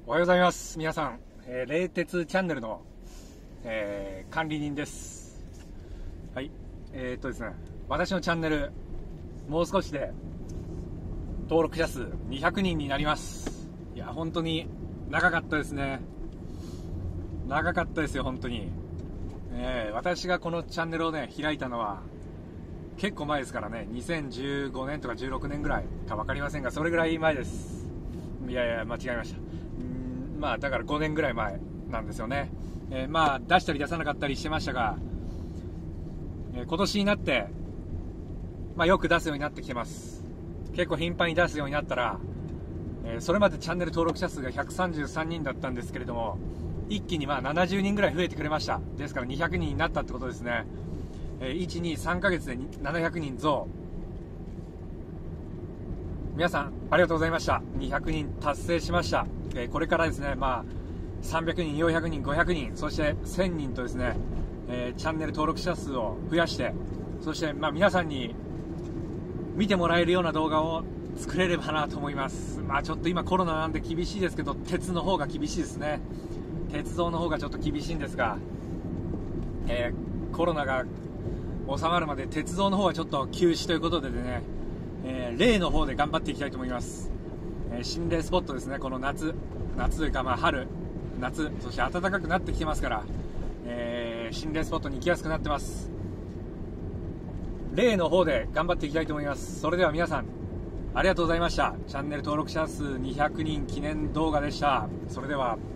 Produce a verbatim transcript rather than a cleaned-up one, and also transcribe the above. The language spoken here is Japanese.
おはようございます。皆さん、えー、冷徹チャンネルの、えー、管理人です。はい、えー、っとですね、私のチャンネル、もう少しで登録者数にひゃくにんになります。いや、本当に長かったですね。長かったですよ、本当に。えー、私がこのチャンネルをね、開いたのは結構前ですからね、にせんじゅうごねんとかじゅうろくねんぐらいか分かりませんが、それぐらい前です。いやいや、間違えました。まあだからごねんぐらい前なんですよね。えー、まあ出したり出さなかったりしてましたが、えー、今年になって、まあ、よく出すようになってきてます。結構頻繁に出すようになったら、えー、それまでチャンネル登録者数がひゃくさんじゅうさんにんだったんですけれども、一気にまあななじゅうにんぐらい増えてくれました。ですからにひゃくにんになったってことですね。えー、いち、に、さんかげつでななひゃくにん増。皆さんありがとうございました。にひゃくにん達成しました。えー、これからですね、まあさんびゃくにん、よんひゃくにん、ごひゃくにん、そしてせんにんとですね、えー、チャンネル登録者数を増やして、そしてまあ皆さんに見てもらえるような動画を作れればなと思います。まあちょっと今コロナなんで厳しいですけど、鉄の方が厳しいですね。鉄道の方がちょっと厳しいんですが、えー、コロナが収まるまで鉄道の方はちょっと休止ということでね、えー、例の方で頑張っていきたいと思います。えー、心霊スポットですね。この夏夏というかまあ春夏、そして暖かくなってきてますから、えー、心霊スポットに行きやすくなってます。例の方で頑張っていきたいと思います。それでは皆さんありがとうございました。チャンネル登録者数にひゃくにん記念動画でした。それでは。